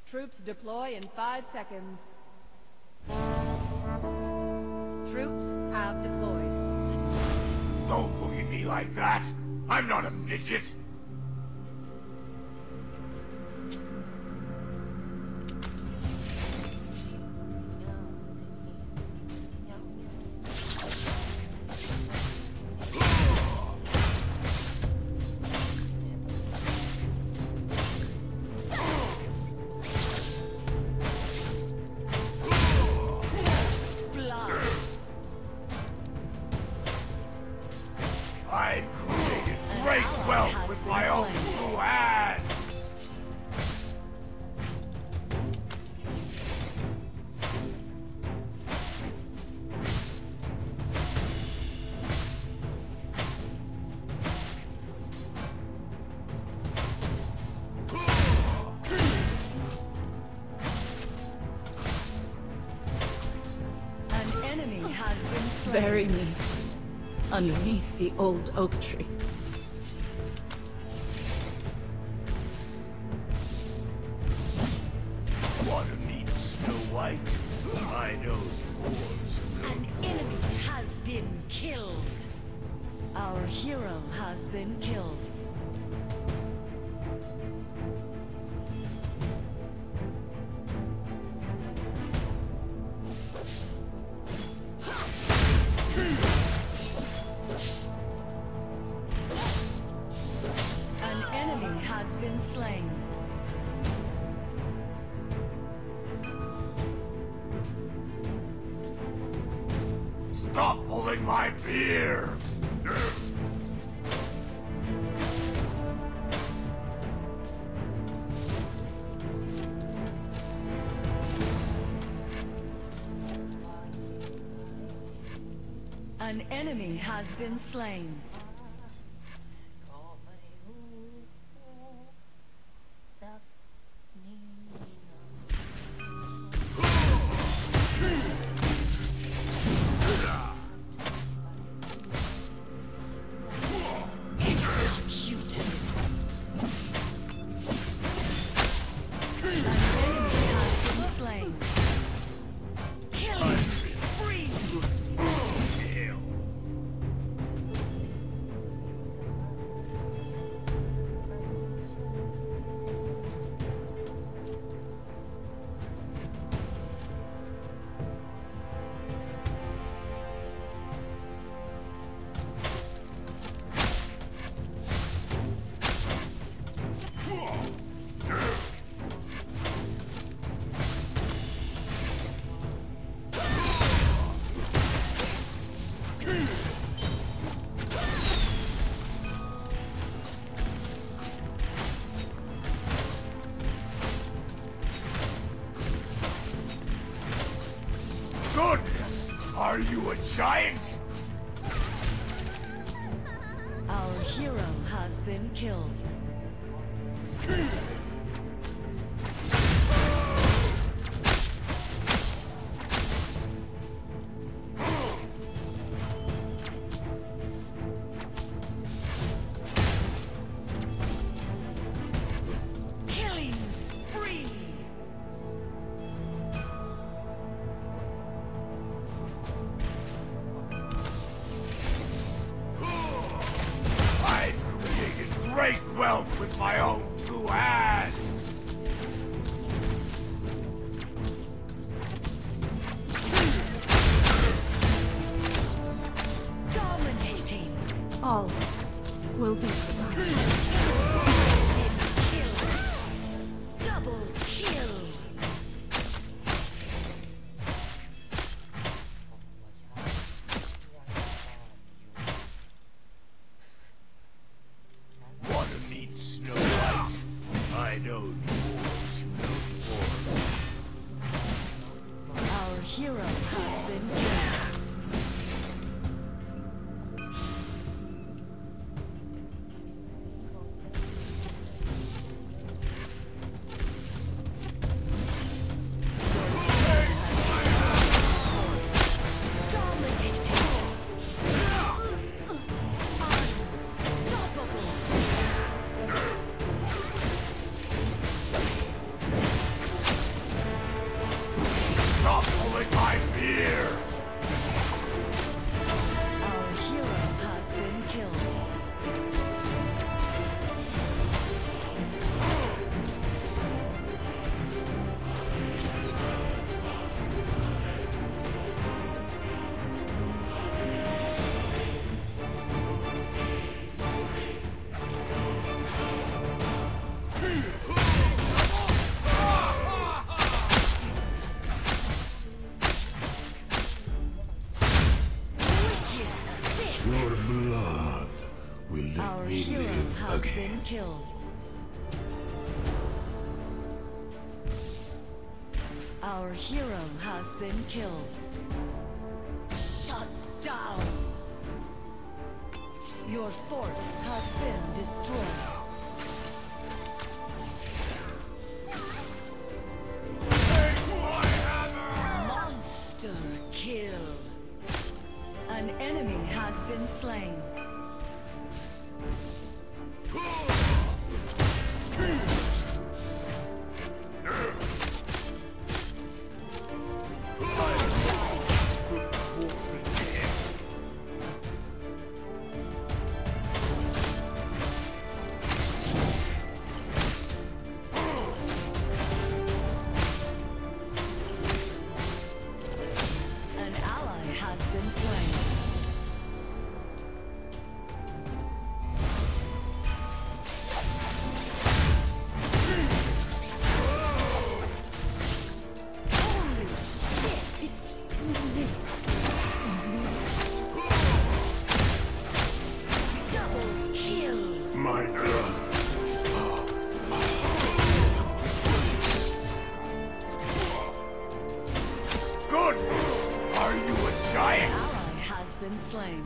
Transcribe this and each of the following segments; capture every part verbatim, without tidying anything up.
Troops deploy in five seconds. Troops have deployed. Don't look at me like that! I'm not a midget! I created great wealth with my own two hands! An enemy has been slain. Bury me underneath the old oak tree. Want to meet Snow White? I know dwarves who An know enemy dwarves. has been killed. Our hero has been killed. An enemy has been slain. Stop pulling my beard! An enemy has been slain. Executed. An enemy has been slain. Killing spree. Goodness! Are you a giant? Our hero has been killed. Killing spree. I created great wealth with my own two hands! Dominating. All will be forgotten. Kill. Double kill. Want to meet Snow White? I know dwarves who know dwarves. Our hero has been killed. Dominating. Unstoppable. killed. Our hero has been killed. Shut down! Your fort has been destroyed. Monster kill. An enemy has been slain. Slain.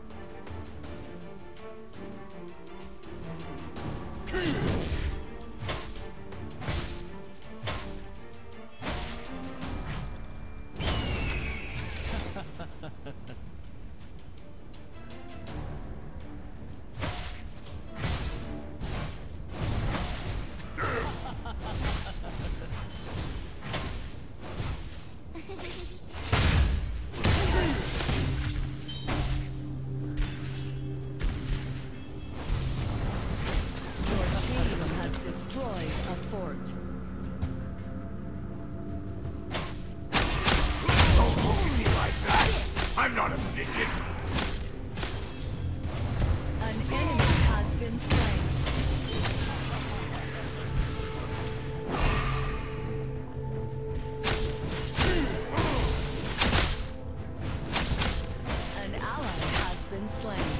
I'm not a midget! An enemy has been slain. An ally has been slain.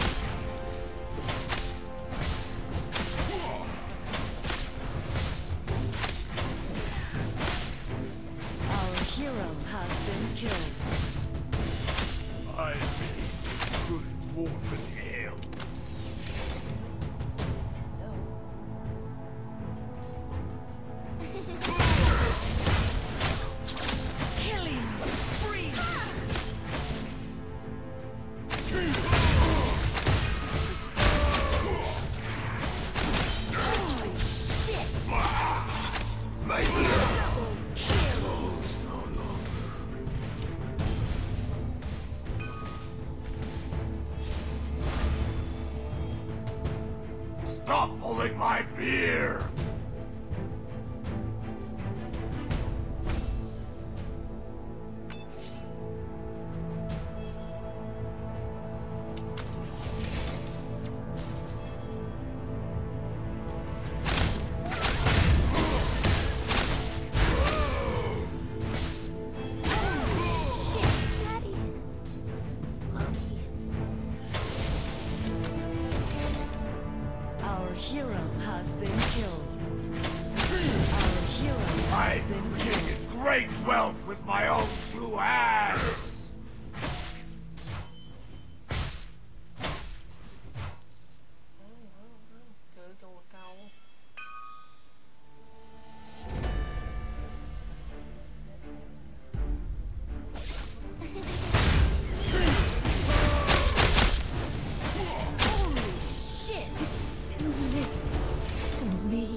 Our hero has been killed. I made good dwarven ale. Killing spree. Holy shit! My Double kill. Stop pulling my beer! Our hero has been killed. Our hero has I been killed. created great wealth with my own two hands! Holy shit! It's too late for me.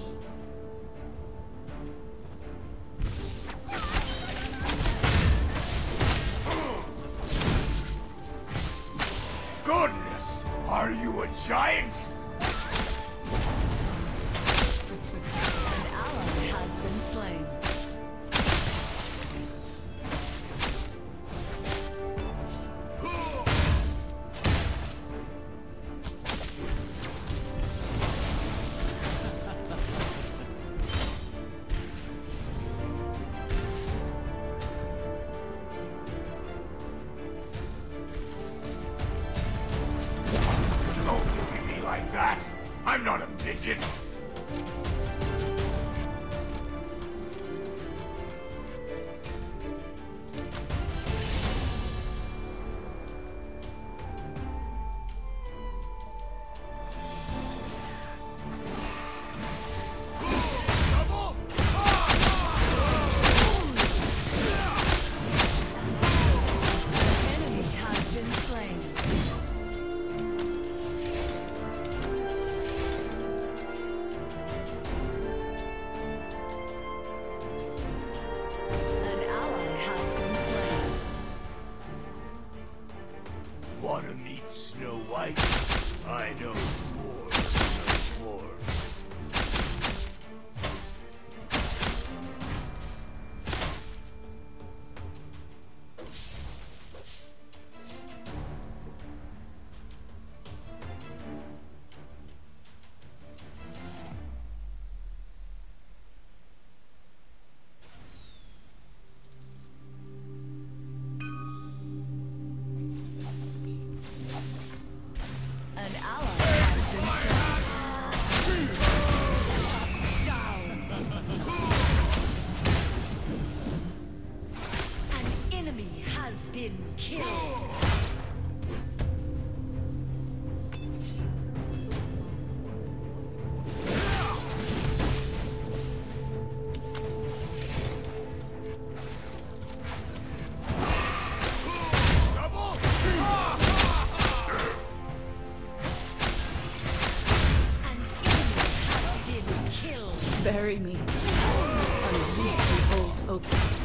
Bury me underneath the old oak.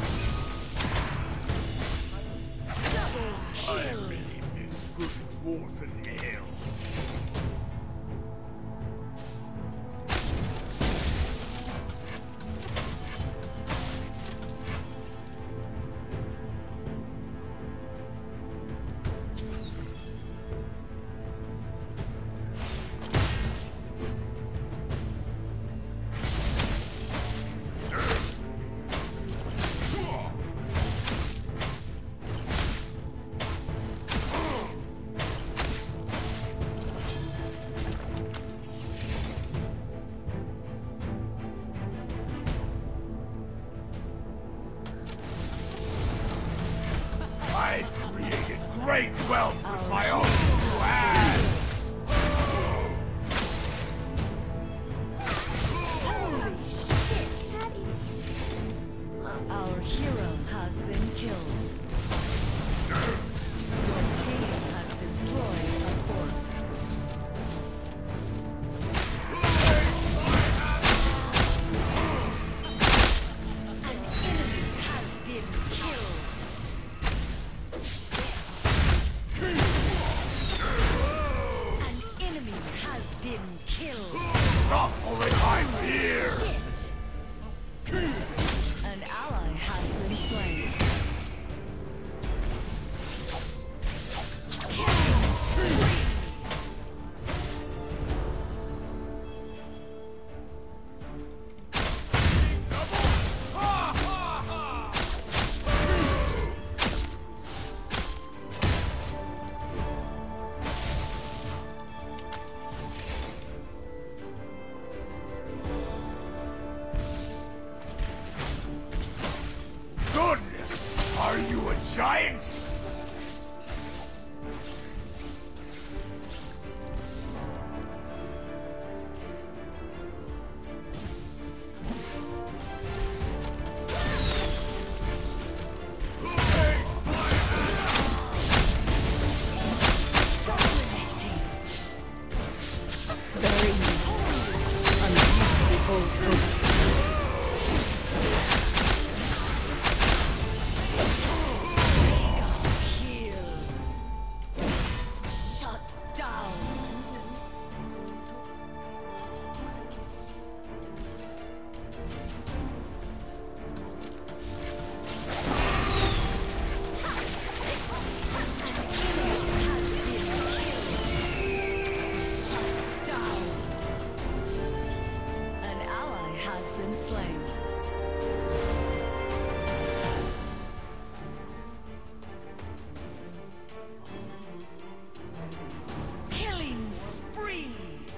I really miss good dwarven ale. I created great wealth with my own two hands! Holy shit! Our hero has been killed. Your team has destroyed a fort. An enemy has been killed. An enemy has been killed. Stop pulling my beer! Shit! An ally has been slain. Goodness! Are you a giant? Bury me underneath the old oak. Kill. Shut down. An ally has been slain. Killing spree.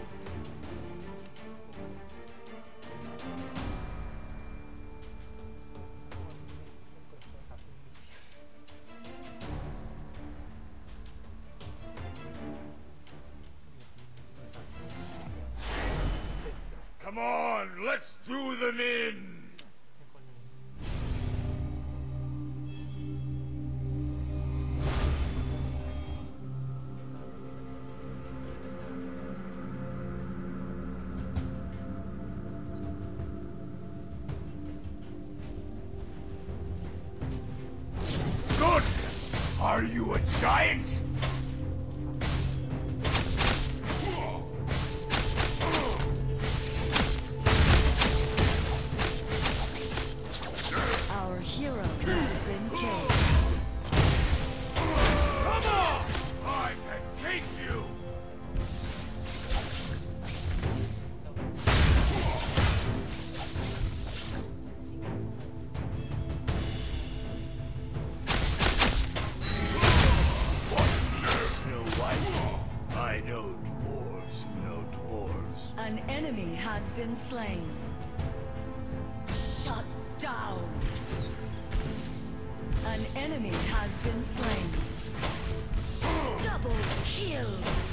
Come on, let's do them in! Goodness! Are you a giant? Our hero has been killed. Come on! I can take you! Snow White. I know dwarves who know dwarves. An enemy has been slain. Shut down. An enemy has been slain. Double kill.